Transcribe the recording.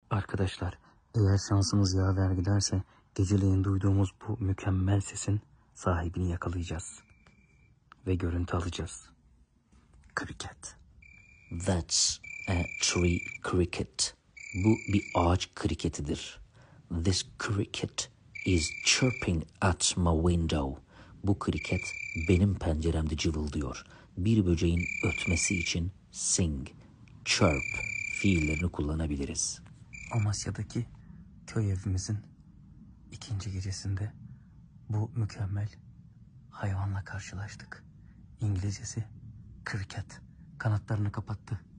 Arkadaşlar, eğer şansımız yaver giderse geceleyin duyduğumuz bu mükemmel sesin sahibini yakalayacağız. Ve görüntü alacağız. Cricket. That's a tree cricket. Bu bir ağaç kriketidir. This cricket is chirping at my window. Bu kriket benim penceremde cıvıldıyor. Bir böceğin ötmesi için sing, chirp fiillerini kullanabiliriz. Amasya'daki köy evimizin ikinci gecesinde bu mükemmel hayvanla karşılaştık. İngilizcesi cricket. Kanatlarını kapattı.